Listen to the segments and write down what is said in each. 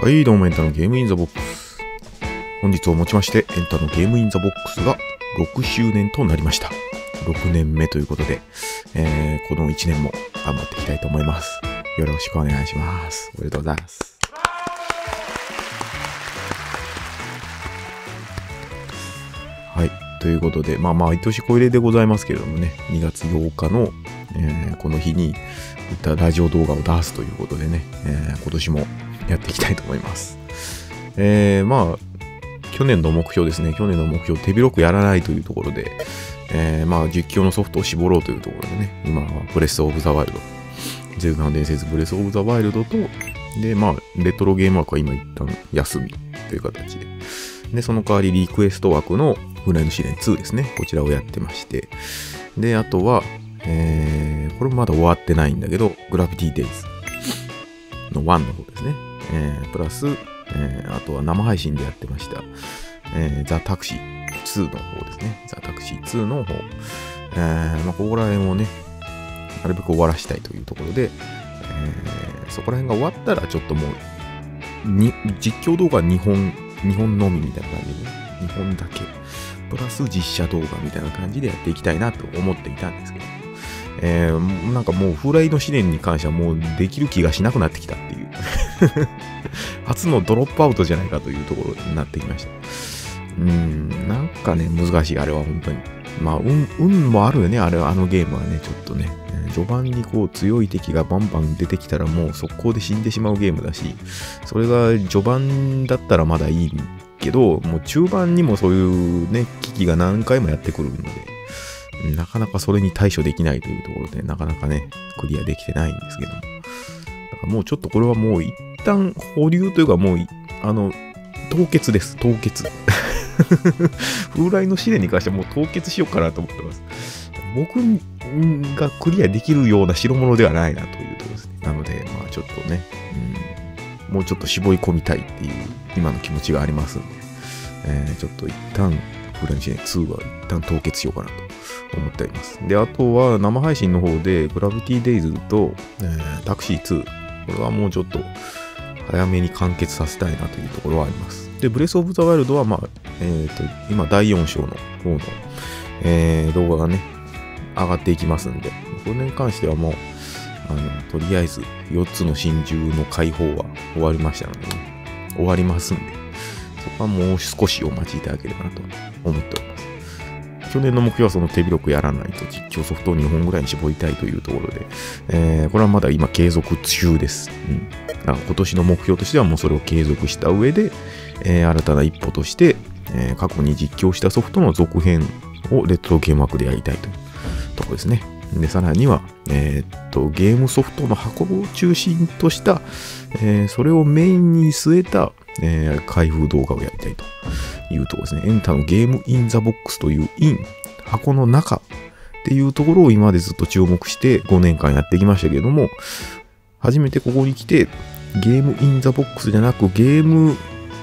はい、どうもエンタのゲームインザボックス。本日をもちましてエンタのゲームインザボックスが6周年となりました。6年目ということで、この1年も頑張っていきたいと思います。よろしくお願いします。おめでとうございます。はい、ということで、毎年恒例でございますけれどもね、2月8日の、この日にラジオ動画を出すということでね、今年もやっていきたいと思います。去年の目標ですね。去年の目標、手広くやらないというところで、実況のソフトを絞ろうというところでね、今はブレスオブザワイルド、ゼルダの伝説ブレスオブザワイルドと、で、レトロゲーム枠は今一旦休みという形で、で、その代わりリクエスト枠のフライの試練2ですね。こちらをやってまして、で、あとは、これもまだ終わってないんだけど、グラビティデイズの1の方ですね。プラス、あとは生配信でやってました、ザ・タクシー2の方ですね。ザ・タクシー2の方。ここら辺をね、なるべく終わらしたいというところで、そこら辺が終わったらちょっともう、実況動画2本のみみたいな感じで、2本だけ。プラス実写動画みたいな感じでやっていきたいなと思っていたんですけど、なんかもうフライの試練に関してはもうできる気がしなくなってきたっていう初のドロップアウトじゃないかというところになってきました。なんかね、難しい、あれは本当に。運もあるよね、あのゲームはね、ちょっとね。序盤にこう強い敵がバンバン出てきたらもう速攻で死んでしまうゲームだし、それが序盤だったらまだいいけど、もう中盤にもそういうね、危機が何回もやってくるので、なかなかそれに対処できないというところで、なかなかね、クリアできてないんですけども。だからもうちょっとこれはもう一旦保留というかもう、凍結です、凍結。風来の試練に関してはもう凍結しようかなと思ってます。僕がクリアできるような代物ではないなというところですね。なので、ちょっとね、もうちょっと絞り込みたいっていう今の気持ちがありますんで、ちょっと一旦風来の試練2は一旦凍結しようかなと思っております。で、あとは生配信の方でグラビティデイズと、タクシー2、これはもうちょっと早めに完結させたいなというところはあります。で、ブレスオブザワイルドは今第4章の方の、動画がね、上がっていきますんで、これに関してはもう、とりあえず4つの真珠の解放は終わりましたので、ね、終わりますんで、そこはもう少しお待ちいただければなと思っております。去年の目標はその手広くやらないと実況ソフトを2本ぐらいに絞りたいというところで、これはまだ今継続中です。今年の目標としてはもうそれを継続した上で、新たな一歩として、過去に実況したソフトの続編をレトロゲーム枠でやりたいというところですね。で、さらには、ゲームソフトの箱を中心とした、それをメインに据えた、開封動画をやりたいというところですね。エンタのゲームインザボックスという箱の中っていうところを今までずっと注目して5年間やってきましたけれども、初めてここに来てゲームインザボックスじゃなくゲーム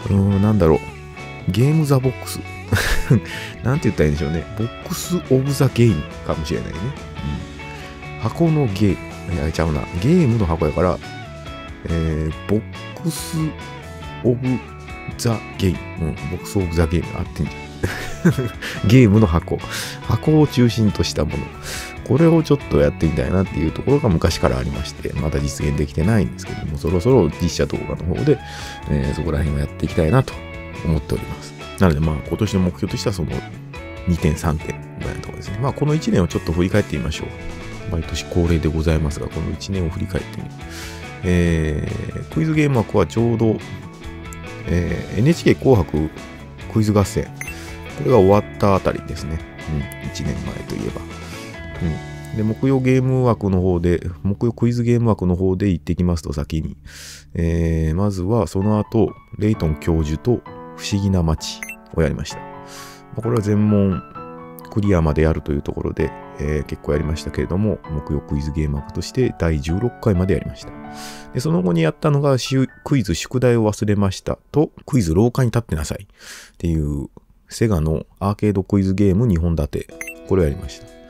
ザボックスなんて言ったらいいんでしょうね。ボックスオブザゲームかもしれないね。箱のゲームの箱やから、ボックスオブザゲーム。ボックスオブザゲーム合ってんじゃん。ゲームの箱を中心としたもの。これをちょっとやってみたいなっていうところが昔からありまして、まだ実現できてないんですけども、そろそろ実写動画の方で、そこら辺をやっていきたいなと思っております。なので今年の目標としてはその2点3点ぐらいのところですね。この1年をちょっと振り返ってみましょう。毎年恒例でございますが、この1年を振り返ってみる。クイズゲーム枠はちょうど、NHK 紅白クイズ合戦。これが終わったあたりですね。1年前といえば。で、木曜クイズゲーム枠の方で行ってきますと先に、まずはその後、レイトン教授と不思議な街をやりました。これは全問クリアまでやるというところで、結構やりましたけれども、木曜クイズゲーム枠として第16回までやりました。で、その後にやったのがクイズ宿題を忘れましたと、クイズ廊下に立ってなさいっていうセガのアーケードクイズゲーム2本立て。これをやりました。こ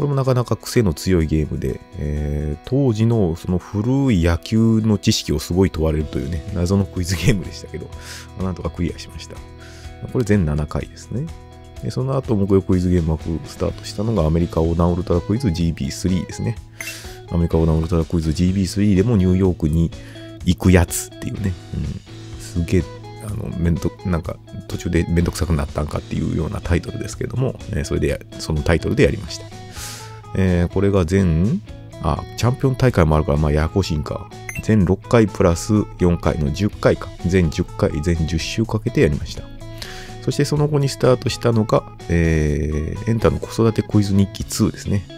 これもなかなか癖の強いゲームで、当時のその古い野球の知識をすごい問われるというね、謎のクイズゲームでしたけど、なんとかクリアしました。これ全7回ですね。でその後、木曜クイズゲーム枠スタートしたのがアメリカ横断ウルトラクイズ GB3 ですね。アメリカ横断ウルトラクイズ GB3 でもニューヨークに行くやつっていうね、すげえ、なんか途中でめんどくさくなったんかっていうようなタイトルですけども、そのタイトルでやりました。これがチャンピオン大会もあるから、まあややこしいんか。全6回プラス4回の10回か。全10回、全10週かけてやりました。そしてその後にスタートしたのが、エンタの子育てクイズ日記2ですね。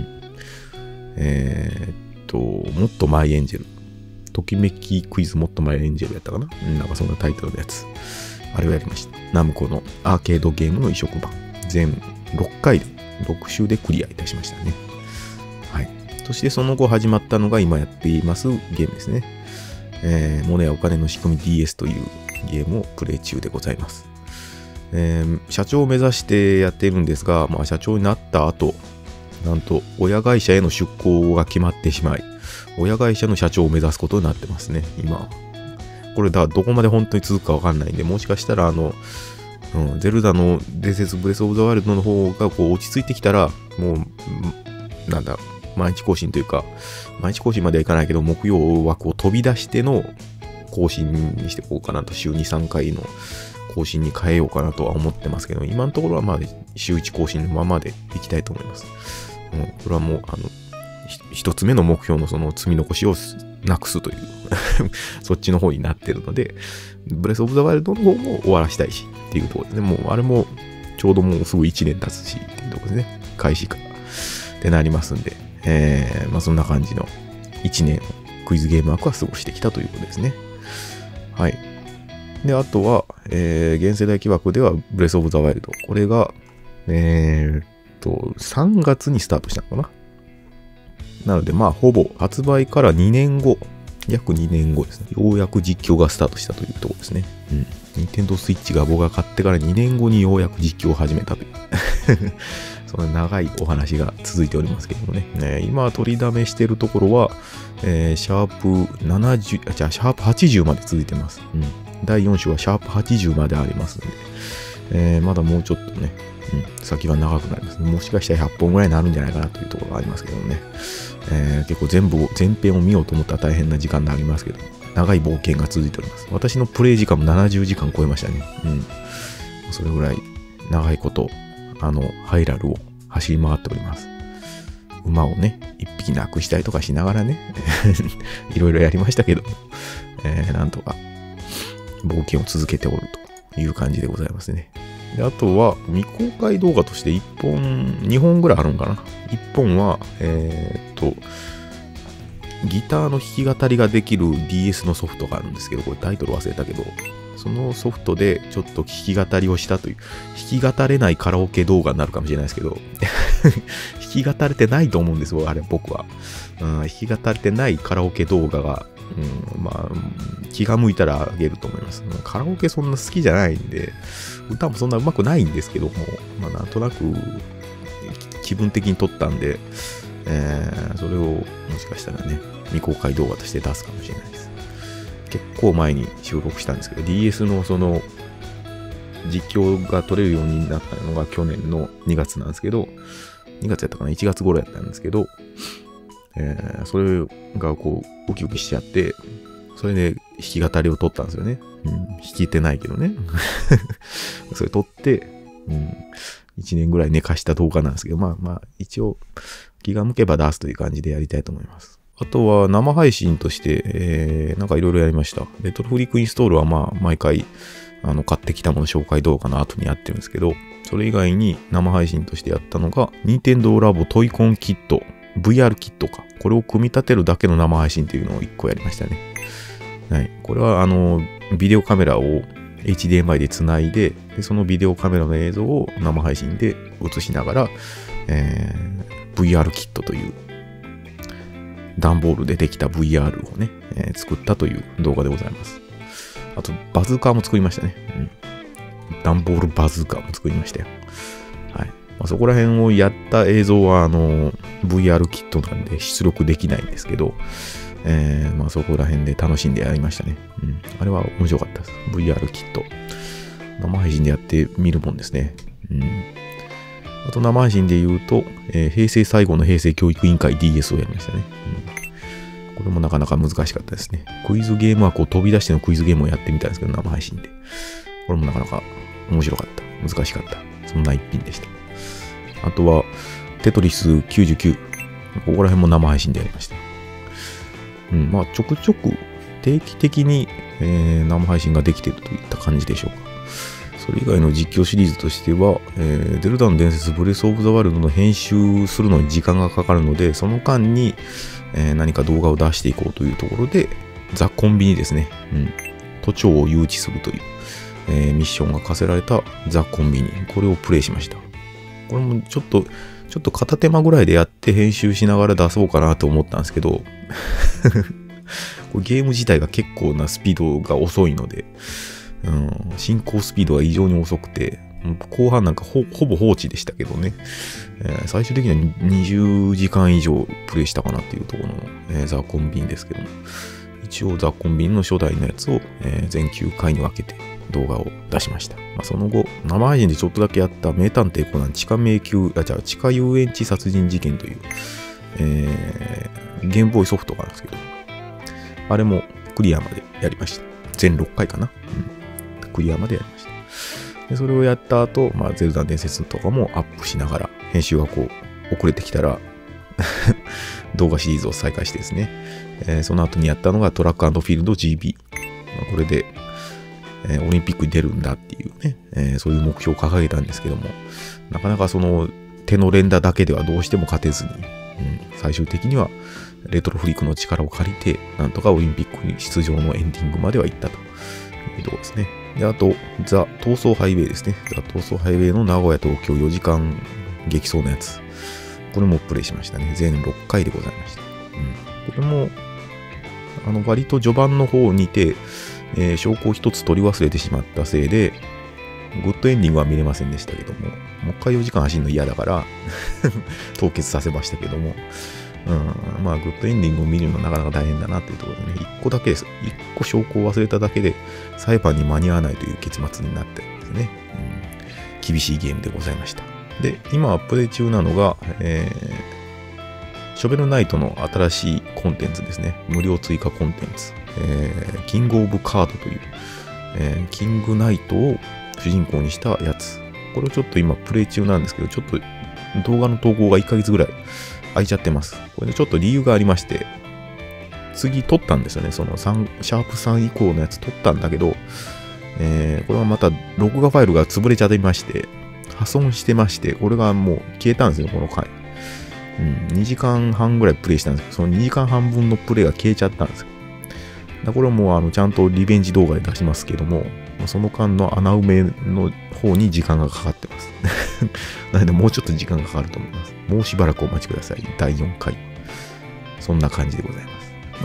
もっとマイエンジェル。ときめきクイズもっとマイエンジェルやったかな。なんかそんなタイトルのやつ。あれをやりました。ナムコのアーケードゲームの移植版。全6回で、6週でクリアいたしましたね。はい。そしてその後始まったのが今やっていますゲームですね。モネやお金の仕組み DS というゲームをプレイ中でございます。社長を目指してやっているんですが、まあ、社長になった後、なんと親会社への出向が決まってしまい、親会社の社長を目指すことになってますね、今。これどこまで本当に続くかわかんないんで、もしかしたらゼルダの伝説ブレスオブザワイルドの方がこう落ち着いてきたら、もう、毎日更新というか、毎日更新まではいかないけど、木曜枠を飛び出しての更新にしていこうかなと、週2、3回の更新に変えようかなとは思ってますけど、今のところはまあ週1更新のままでいきたいと思います。これはもう、一つ目の目標のその積み残しをなくすというそっちの方になってるので、ブレスオブザワイルドの方も終わらしたいしっていうところですね。もうあれもちょうどもうすぐ1年経つしっていうところですね。開始からってなりますんで、まあそんな感じの1年をクイズゲーム枠は過ごしてきたということですね。はい。で、あとは、現世代機枠ではブレスオブザワイルド。これが、3月にスタートしたのかな。なので、まあ、ほぼ発売から2年後、約2年後ですね。ようやく実況がスタートしたというところですね。任天堂スイッチが僕が買ってから2年後にようやく実況を始めたという。その長いお話が続いておりますけどもね。今取りだめしているところは、シャープ80まで続いてます。第4週はシャープ80までありますので、まだもうちょっとね、先は長くなりますね。もしかしたら100本ぐらいになるんじゃないかなというところがありますけどね。結構全編を見ようと思ったら大変な時間になりますけど、長い冒険が続いております。私のプレイ時間も70時間超えましたね。それぐらい長いこと、ハイラルを走り回っております。馬をね、一匹なくしたりとかしながらね、いろいろやりましたけど、なんとか冒険を続けておるという感じでございますね。であとは未公開動画として2本ぐらいあるんかな。1本は、ギターの弾き語りができる DS のソフトがあるんですけど、これタイトル忘れたけど、そのソフトでちょっと弾き語りをしたという、弾き語れないカラオケ動画になるかもしれないですけど、弾き語れてないと思うんですよ、あれ僕は。弾き語れてないカラオケ動画が、まあ、気が向いたらあげると思います。カラオケそんな好きじゃないんで、歌もそんな上手くないんですけども、まあ、なんとなく気分的に撮ったんで、それをもしかしたらね、未公開動画として出すかもしれないです。結構前に収録したんですけど、DS のその実況が撮れるようになったのが去年の2月なんですけど、2月やったかな、1月頃やったんですけど、それがこうウキウキしちゃって、それで弾き語りを撮ったんですよね。弾けてないけどね。それ撮って、1年ぐらい寝かした動画なんですけど、まあ一応気が向けば出すという感じでやりたいと思います。あとは生配信として、なんかいろいろやりました。レトロフリックインストールはまあ毎回買ってきたもの紹介動画の後にやってるんですけど、それ以外に生配信としてやったのが、任天堂ラボトイコンキット、VR キットか。これを組み立てるだけの生配信っていうのを1個やりましたね。はい。これはビデオカメラを HDMI でつないで、そのビデオカメラの映像を生配信で映しながら、VR キットという段ボールでできた VR をね、作ったという動画でございます。あと、バズーカーも作りましたね。段ボールバズーカーも作りましたよ。はい。そこら辺をやっった映像はVR キットなんで出力できないんですけど、まあそこら辺で楽しんでやりましたね。あれは面白かったです。VR キット。生配信でやってみるもんですね。あと生配信で言うと、平成最後の平成教育委員会 DS をやりましたね。これもなかなか難しかったですね。クイズゲームはこう飛び出してのクイズゲームをやってみたんですけど、生配信で。これもなかなか面白かった。難しかった。そんな一品でした。あとは、テトリス99。ここら辺も生配信でやりました。まあちょくちょく定期的に、生配信ができているといった感じでしょうか。それ以外の実況シリーズとしては、ゼルダの伝説ブレスオブザワールドの編集するのに時間がかかるので、その間に、何か動画を出していこうというところで、ザ・コンビニですね。都庁を誘致するという、ミッションが課せられたザ・コンビニ。これをプレイしました。これもちょっと片手間ぐらいでやって編集しながら出そうかなと思ったんですけど、これゲーム自体が結構なスピードが遅いので、進行スピードが異常に遅くて、後半なんかほぼ放置でしたけどね、最終的には20時間以上プレイしたかなっていうところの、ザ・コンビニですけども、一応ザ・コンビニの初代のやつを、全9回に分けて動画を出しました。その後、生配信でちょっとだけやった名探偵コナン地下遊園地殺人事件という、ゲームボーイソフトがあるんですけど、あれもクリアまでやりました。全6回かな。クリアまでやりました。でそれをやった後、ゼルダ伝説とかもアップしながら、編集がこう、遅れてきたら、動画シリーズを再開してですね、その後にやったのがトラック&フィールド GB。これで、オリンピックに出るんだっていうね、そういう目標を掲げたんですけども、なかなかその手の連打だけではどうしても勝てずに、最終的にはレトロフリークの力を借りて、なんとかオリンピックに出場のエンディングまでは行ったというところですね。で、あと、ザ・逃走ハイウェイですね。ザ・逃走ハイウェイの名古屋東京4時間激走のやつ。これもプレイしましたね。全6回でございました。これも、割と序盤の方にて、証拠を一つ取り忘れてしまったせいで、グッドエンディングは見れませんでしたけども、もう一回4時間走るの嫌だから、凍結させましたけども、グッドエンディングを見るのはなかなか大変だなというところでね、1個だけです。1個証拠を忘れただけで、裁判に間に合わないという結末になってるんですね。厳しいゲームでございました。で、今プレイ中なのが、ショベルナイトの新しいコンテンツですね。無料追加コンテンツ。キングオブカードという、キングナイトを主人公にしたやつ。これをちょっと今プレイ中なんですけど、ちょっと動画の投稿が1ヶ月ぐらい空いちゃってます。これでちょっと理由がありまして、次撮ったんですよね。そのシャープ3以降のやつ撮ったんだけど、これはまた録画ファイルが潰れちゃってまして、破損してまして、これがもう消えたんですよ、この回。2時間半ぐらいプレイしたんですけど、その2時間半分のプレイが消えちゃったんですよ。これはもうちゃんとリベンジ動画で出しますけども、その間の穴埋めの方に時間がかかってます。なのでもうちょっと時間がかかると思います。もうしばらくお待ちください。第4回。そんな感じでございます。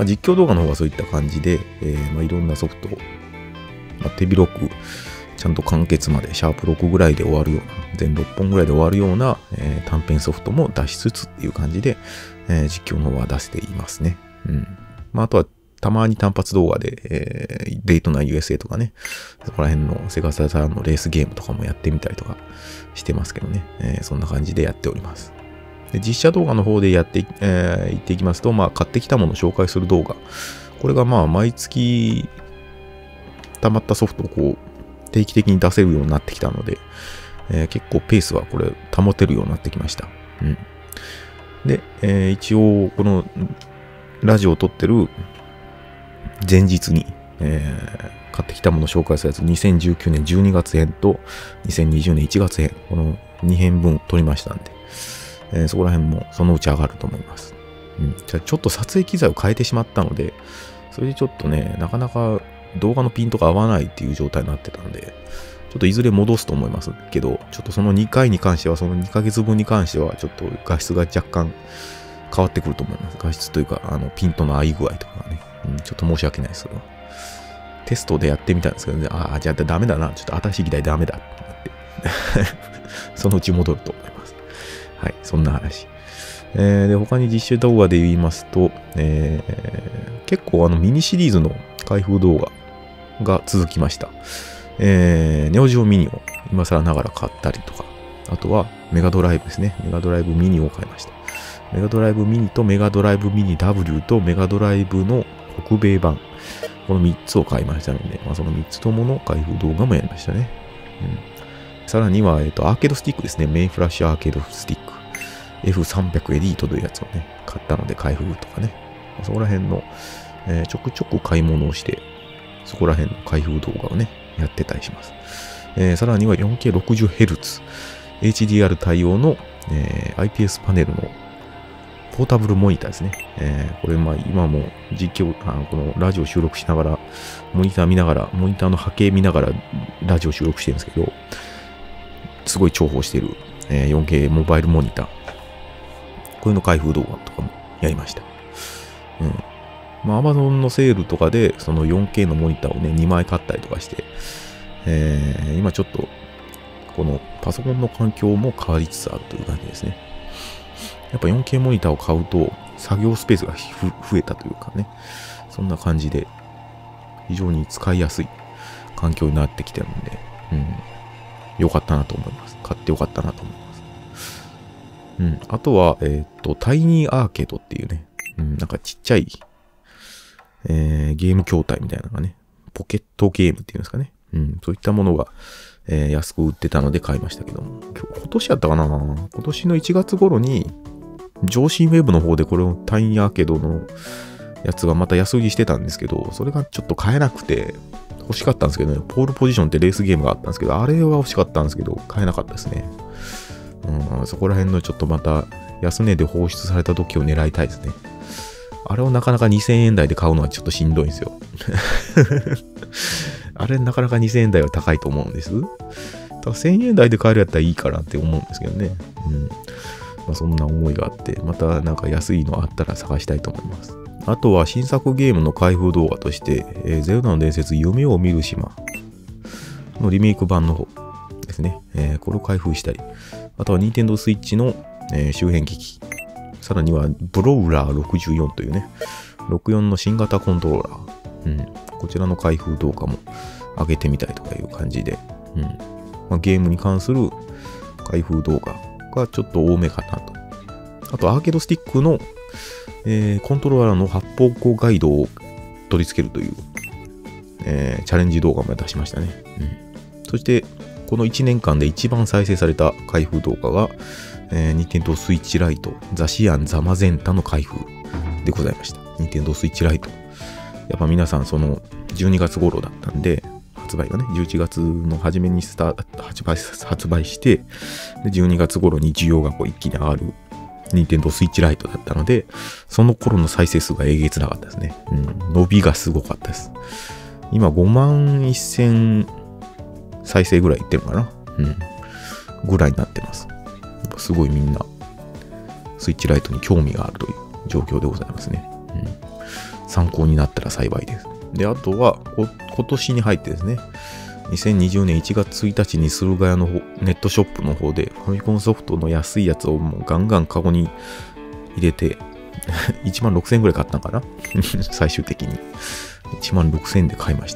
実況動画の方はそういった感じで、いろんなソフトを、手広くちゃんと完結までシャープ6ぐらいで終わるような、全6本ぐらいで終わるような、短編ソフトも出しつつっていう感じで、実況の方は出していますね。あとはたまに単発動画で、デイトナ USA とかね、そこら辺のセガサターンのレースゲームとかもやってみたりとかしてますけどね、そんな感じでやっております。で実写動画の方でやっていっていきますと、買ってきたものを紹介する動画。これが毎月溜まったソフトをこう定期的に出せるようになってきたので、結構ペースはこれ保てるようになってきました。で、一応このラジオを撮ってる前日に、買ってきたものを紹介するやつ、2019年12月編と2020年1月編、この2編分撮りましたんで、そこら辺もそのうち上がると思います。じゃあちょっと撮影機材を変えてしまったので、それでちょっとね、なかなか動画のピントが合わないっていう状態になってたので、ちょっといずれ戻すと思いますけど、ちょっとその2回に関しては、その2ヶ月分に関しては、ちょっと画質が若干変わってくると思います。画質というか、ピントの合い具合とかがね、ちょっと申し訳ないです。テストでやってみたんですけどね、じゃあダメだな、ちょっと新しい機材ダメだってなって、そのうち戻ると思います。はい、 そんな話。で、他に実習動画で言いますと、結構ミニシリーズの開封動画が続きました。ネオジオミニを今更ながら買ったりとか、あとはメガドライブですね。メガドライブミニを買いました。メガドライブミニとメガドライブミニ W とメガドライブの北米版。この3つを買いましたので、その3つともの開封動画もやりましたね。さらには、アーケードスティックですね。メインフラッシュアーケードスティック。F300 エリートというやつをね、買ったので開封とかね。そこら辺の、ちょくちょく買い物をして、そこら辺の開封動画をね、やってたりします。さらには 4K60Hz、HDR 対応の、IPS パネルのポータブルモニターですね。これ今も実況、このラジオ収録しながら、モニター見ながら、モニターの波形見ながらラジオ収録してるんですけど、すごい重宝してる、4K モバイルモニター。こういうの開封動画とかもやりました。Amazon のセールとかで、その 4K のモニターをね、2枚買ったりとかして、今ちょっと、このパソコンの環境も変わりつつあるという感じですね。やっぱ 4K モニターを買うと作業スペースが増えたというかね、そんな感じで非常に使いやすい環境になってきてるんで、良かったなと思います。買って良かったなと思います。あとは、タイニーアーケードっていうね、なんかちっちゃい、ゲーム筐体みたいなのがね、ポケットゲームっていうんですかね。そういったものが、安く売ってたので買いましたけども、今年やったかな？今年の1月頃に、上信ウェブの方でこれをタイニーアーケードのやつがまた安売りしてたんですけど、それがちょっと買えなくて欲しかったんですけどね、ポールポジションってレースゲームがあったんですけど、あれは欲しかったんですけど、買えなかったですね。そこら辺のちょっとまた安値で放出された時を狙いたいですね。あれをなかなか2000円台で買うのはちょっとしんどいんですよ。あれなかなか2000円台は高いと思うんです。1000円台で買えるやったらいいかなって思うんですけどね。そんな思いがあって、またなんか安いのあったら探したいと思います。あとは新作ゲームの開封動画として、ゼルダの伝説夢を見る島のリメイク版の方ですね。これを開封したり、あとは Nintendo Switch の、周辺機器、さらにはブロウラー64というね、64の新型コントローラー、こちらの開封動画も上げてみたいとかいう感じで、ゲームに関する開封動画がちょっと多めかなと。あとアーケードスティックの、コントローラーの発泡光ガイドを取り付けるという、チャレンジ動画も出しましたね。そしてこの1年間で一番再生された開封動画が、Nintendo Switch Lite ザシアンザマゼンタの開封でございました。Nintendo Switch Lite。やっぱ皆さんその12月頃だったんで、発売がね、11月の初めに発売して、で12月頃に需要がこう一気に上がる Nintendo Switch Lite だったので、その頃の再生数がえげつなかったですね。伸びがすごかったです。今5万1000再生ぐらいいってるかな。ぐらいになってます。すごいみんな、スイッチライトに興味があるという状況でございますね。参考になったら幸いです。で、あとは、今年に入ってですね、2020年1月1日に駿河屋のネットショップの方で、ファミコンソフトの安いやつをもうガンガンカゴに入れて、1万6000円ぐらい買ったんかな最終的に。1万6000円で買いました。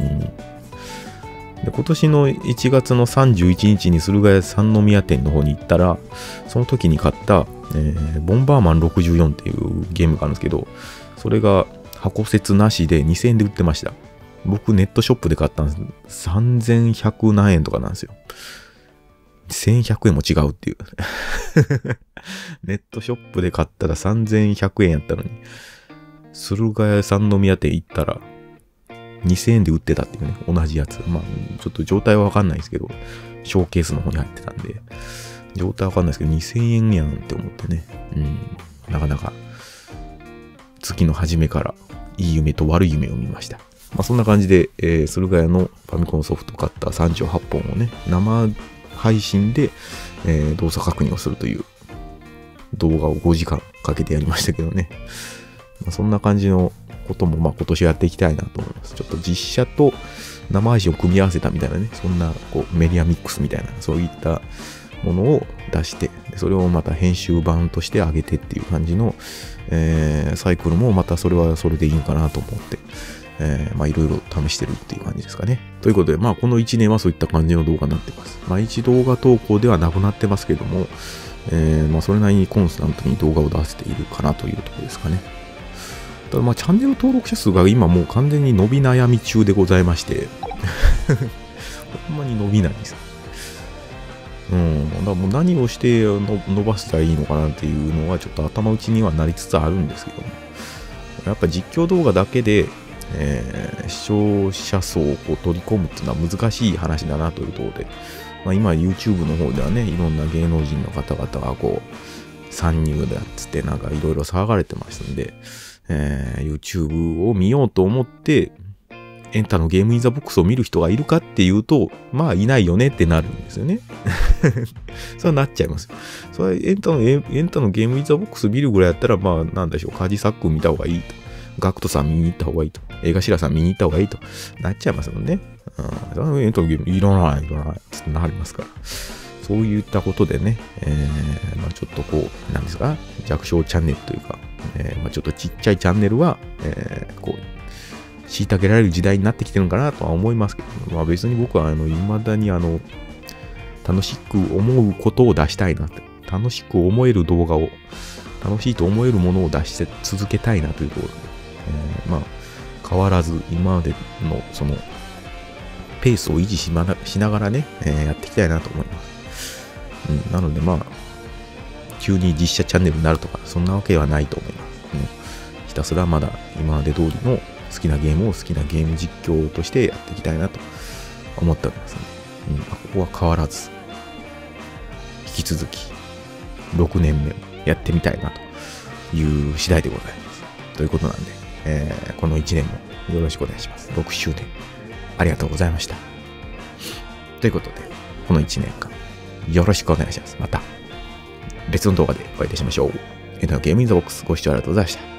で今年の1月の31日に駿河屋三宮店の方に行ったら、その時に買った、ボンバーマン64っていうゲームがあるんですけど、それが箱節なしで2000円で売ってました。僕ネットショップで買ったんです。3100何円とかなんですよ。1100円も違うっていう。ネットショップで買ったら3100円やったのに、駿河屋三宮店行ったら、2000円で売ってたっていうね、同じやつ。ちょっと状態はわかんないですけど、ショーケースの方に入ってたんで、状態はわかんないですけど、2000円やんって思ってね。なかなか、月の初めからいい夢と悪い夢を見ました。そんな感じで、駿河屋のファミコンソフトを買った38本をね、生配信で、動作確認をするという動画を5時間かけてやりましたけどね。そんな感じのことも今年やっていきたいなと思います。ちょっと実写と生配信を組み合わせたみたいなね、そんなこうメディアミックスみたいな、そういったものを出して、それをまた編集版として上げてっていう感じの、サイクルもまたそれはそれでいいんかなと思って、まあいろいろ試してるっていう感じですかね。ということで、まあこの1年はそういった感じの動画になってます。毎日動画投稿ではなくなってますけども、まあそれなりにコンスタントに動画を出せているかなというところですかね。ただまあチャンネル登録者数が今もう完全に伸び悩み中でございまして、ほんまに伸びないんです。だからもう何をして伸ばしたらいいのかなっていうのはちょっと頭打ちにはなりつつあるんですけども、やっぱ実況動画だけで、視聴者層をこう取り込むっていうのは難しい話だなというところで、まあ、今 YouTube の方ではね、いろんな芸能人の方々がこう参入だっつってなんかいろいろ騒がれてますんで、YouTube を見ようと思ってエンタのゲームインザボックスを見る人がいるかっていうと、まあいないよねってなるんですよね。それはなっちゃいます。それはエンタのゲームインザボックス見るぐらいやったら、まあなんでしょう、カジサック見た方がいいと。ガクトさん見に行った方がいいと。映画シラさん見に行った方がいいと。なっちゃいますもんね。エンタのゲームいらないってなりますから。そういったことでね、まあちょっとこう、なんですか、弱小チャンネルというか、まあちょっとちっちゃいチャンネルは、こう、虐げられる時代になってきてるのかなとは思いますけど、まあ別に僕は未だに楽しく思うことを出したいなって、楽しく思える動画を、楽しいと思えるものを出して続けたいなというところで、まあ変わらず今までのそのペースを維持しながらね、やっていきたいなと思います。なのでまあ急に実写チャンネルになるとかそんなわけはないと思います。ひたすらまだ今まで通りの好きなゲームを好きなゲーム実況としてやっていきたいなと思っておりますので、ここは変わらず引き続き6年目をやってみたいなという次第でございます。ということなんで、この1年もよろしくお願いします。6周年ありがとうございました。ということで、この1年間よろしくお願いします。また別の動画でお会いいたしましょう。エンタのゲームインザボックスご視聴ありがとうございました。